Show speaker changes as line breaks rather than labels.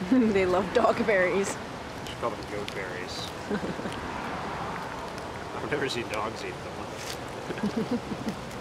They love dog berries.
Just call them goat berries. I've never seen dogs eat them.